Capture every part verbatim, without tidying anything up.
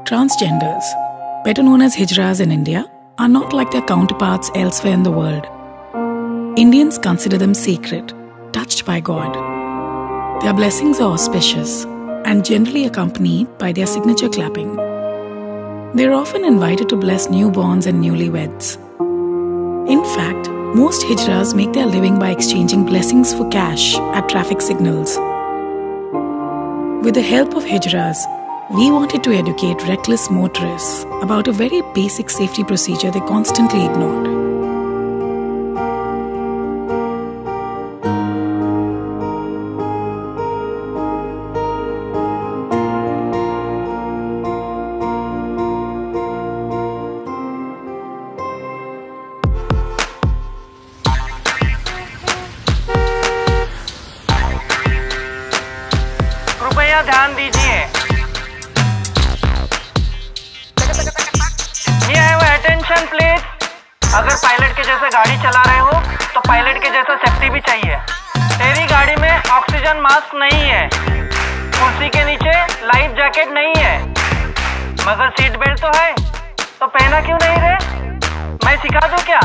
Transgenders, better known as Hijras in India, are not like their counterparts elsewhere in the world. Indians consider them sacred, touched by God. Their blessings are auspicious and generally accompanied by their signature clapping. They are often invited to bless newborns and newlyweds. In fact, most Hijras make their living by exchanging blessings for cash at traffic signals. With the help of Hijras, we wanted to educate reckless motorists about a very basic safety procedure they constantly ignored. कृपया ध्यान दीजिए। Attention please. अगर pilot के जैसे गाड़ी चला रहे हो तो पायलट के जैसा सेफ्टी भी चाहिए। तेरी गाड़ी में ऑक्सीजन मास्क नहीं है, कुर्सी के नीचे लाइफ जैकेट नहीं है, मगर सीट बेल्ट तो है, तो पहना क्यों नहीं रे? मैं सिखा दूं क्या?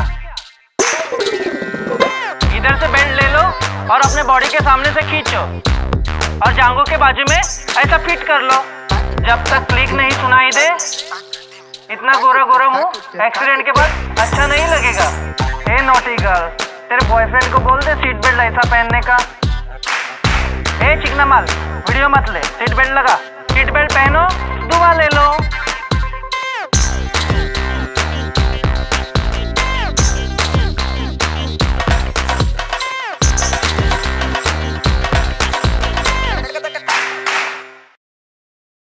इधर से बेल्ट ले लो और अपने बॉडी के सामने से खींचो और जांघों के बाजू में ऐसा फिट कर लो। जब तक क्लिक नहीं सुनाई दे, इतना गोरा गोरा मुंह एक्सीडेंट के बाद अच्छा नहीं लगेगा। ए नॉटी गर्ल, तेरे बॉयफ्रेंड को बोल दे सीट बेल्ट ऐसा पहनने का। ए चिकना माल, वीडियो मत ले, सीट बेल्ट लगा। सीट बेल्ट पहनो, दुआ ले लो।